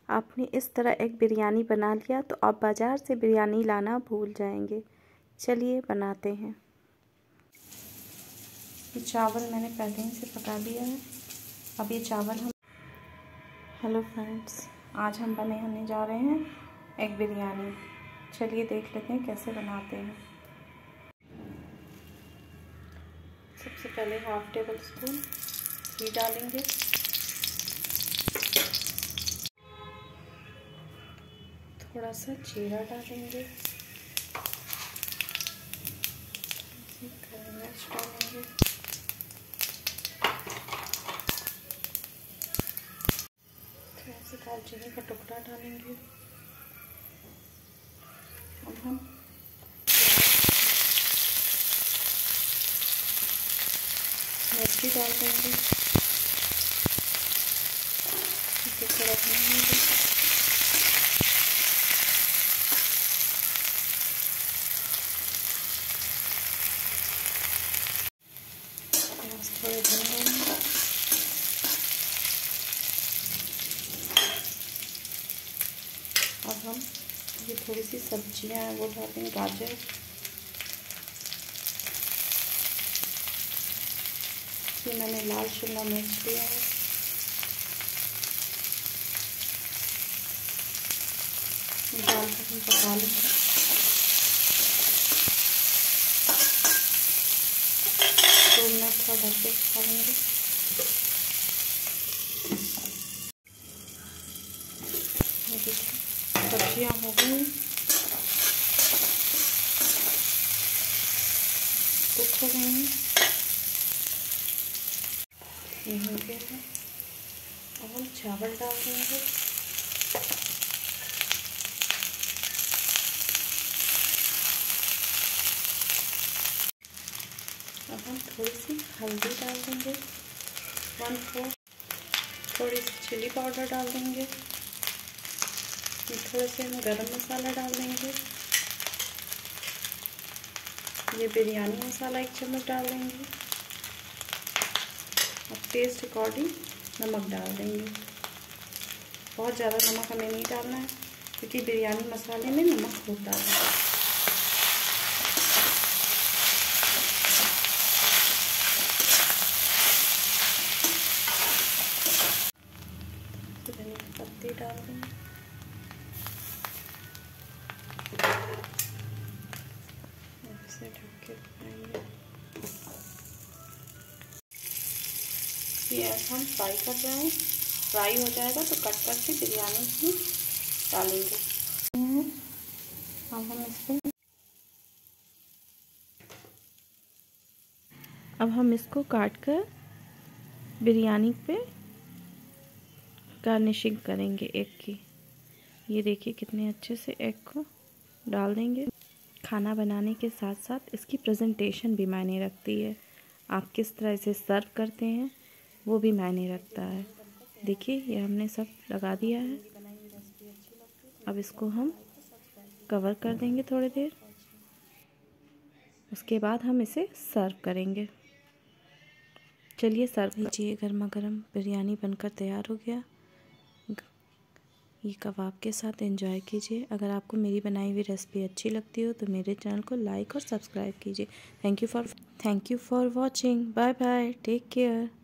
आपने इस तरह एक बिरयानी बना लिया तो आप बाज़ार से बिरयानी लाना भूल जाएंगे। चलिए बनाते हैं। ये चावल मैंने पहले ही से पका लिया है। अब ये चावल हम हेलो फ्रेंड्स, आज हम बनाने जा रहे हैं एग बिरयानी। चलिए देख लेते हैं कैसे बनाते हैं। सबसे पहले 1/2 टेबल स्पून घी डालेंगे। थोड़ा सा जीरा डालेंगे, काली मिर्च डालेंगे, थोड़ा सा दालचीनी का टुकड़ा डालेंगे। अब हम मिर्ची डाल देंगे, इसे थोड़ा भूनेंगे। थोड़े भूनेंगे। अब हम ये थोड़ी सी सब्जियां हैं वो डालेंगे। गाजर, ये मैंने लाल शिमला मिर्च लिया है, डालकर हम पका लेंगे। 2 मिनट थोड़ा ढक के पका लेंगे। सब्जियां हो गई, कुक हो गई हैं, ये हो गया है। अब हम चावल डाल देंगे। अब हम थोड़ी सी हल्दी डाल देंगे, 1/4, थोड़ी सी चिली पाउडर डाल देंगे, थोड़े से हम गरम मसाला डाल देंगे, ये बिरयानी मसाला 1 चम्मच डाल देंगे। अब टेस्ट अकॉर्डिंग नमक डाल देंगे। बहुत ज़्यादा नमक हमें नहीं डालना है क्योंकि बिरयानी मसाले में नमक होता है। धनिया की पत्ती डाल देंगे। इसे ढक के पकाएंगे। ये हम फ्राई कर रहे हैं, फ्राई हो जाएगा तो कट करके बिरयानी में डालेंगे। अब हम इसको काट कर बिरयानी पे गार्निशिंग करेंगे एग की। ये देखिए कितने अच्छे से एग को डाल देंगे। खाना बनाने के साथ साथ इसकी प्रेजेंटेशन भी मायने रखती है। आप किस तरह इसे सर्व करते हैं वो भी मायने रखता है। देखिए ये हमने सब लगा दिया है। अब इसको हम कवर कर देंगे थोड़ी देर, उसके बाद हम इसे सर्व करेंगे। चलिए सर्व कीजिए। गर्मा गर्म बिरयानी बनकर तैयार हो गया। ये कबाब के साथ एंजॉय कीजिए। अगर आपको मेरी बनाई हुई रेसिपी अच्छी लगती हो तो मेरे चैनल को लाइक और सब्सक्राइब कीजिए। Thank you for watching. Bye bye, take care.